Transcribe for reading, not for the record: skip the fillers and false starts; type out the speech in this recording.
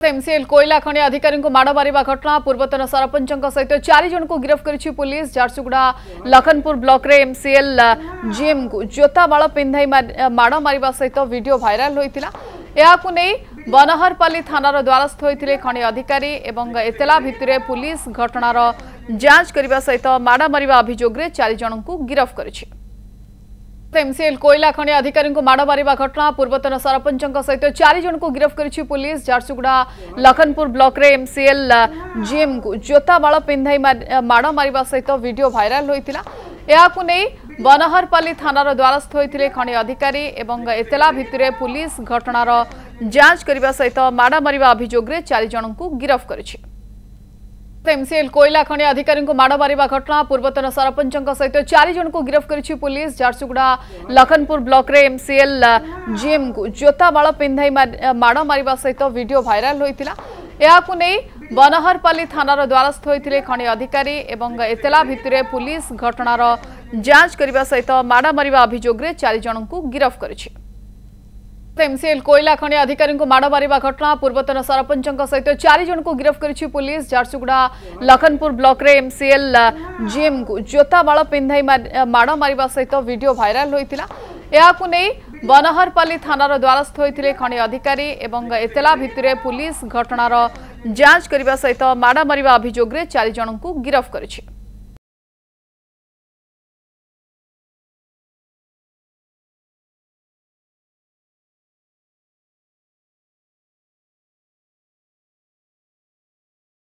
MCL कोयला खनि अधिकारी को माड़ मारिबा घटना पूर्वतन सरपंच सहित 4 जन को गिरफ्त करिछि पुलिस। झारसुगुड़ा लखनपुर ब्लॉक रे एमसीएल जीएम को जोता बाल पिंधाई माड़ मारिबा सहित वीडियो भाइराल होइतिला। याकु नै बनहरपाली थानार द्वारस्थ होइतिले खनि अधिकारी एवं एतला भितरे पुलिस घटनार जांच करिबा सहित माड़ मारिबा अभियोग रे 4 जन को गिरफ्त करिछि। एमसीएल कोयला खनि अधिकारी को माड़ मारिबा घटना पूर्वतन सरपंच सहित 4 जन को गिरफ्त करिछि पुलिस। झारसुगुड़ा लखनपुर ब्लॉक रे एमसीएल जीएम को जोता बाल पिंधाई माड़ मारिबा सहित वीडियो भाइराल होइतिला। याकु नै बनहरपाली थानार द्वारस्थ होइतिले खनि अधिकारी एवं एतला भितरे पुलिस घटनार जांच करिबा सहित माड़ मारिबा अभियोग रे 4 जन को गिरफ्त करिछि। एमसीएल कोयला खनि अधिकारी को माड़ मारिबा घटना पूर्वतन सरपंच सहित 4 जन को गिरफ्त करिछि पुलिस। झारसुगुड़ा लखनपुर ब्लॉक रे एमसीएल जीएम को जोता बाल पिंधाई माड़ मारिबा सहित वीडियो भाइराल होइतिला। याकु नै बनहरपाली थानार द्वारस्थ होइतिले खनि अधिकारी एवं एतला भितरे पुलिस घटनार जांच करिबा सहित माड़ मारिबा अभियोग रे 4 जन को गिरफ्त करिछि। एमसीएल कोयला खनि अधिकारी को माड़ मारिबा घटना पूर्वतन सरपंच सहित 4 जन को गिरफ्त करिछि पुलिस। झारसुगुड़ा लखनपुर ब्लॉक रे एमसीएल जीएम को जोता बाल पिंधाई माड़ मारिबा सहित वीडियो भाइराल होइतिला। याकु नै बनहरपाली थानार द्वारस्थ होइतिले खनि अधिकारी एवं एतला भितरे पुलिस घटनार जांच करिबा सहित माड़ मारिबा अभियोग रे 4 जन को गिरफ्त करिछि।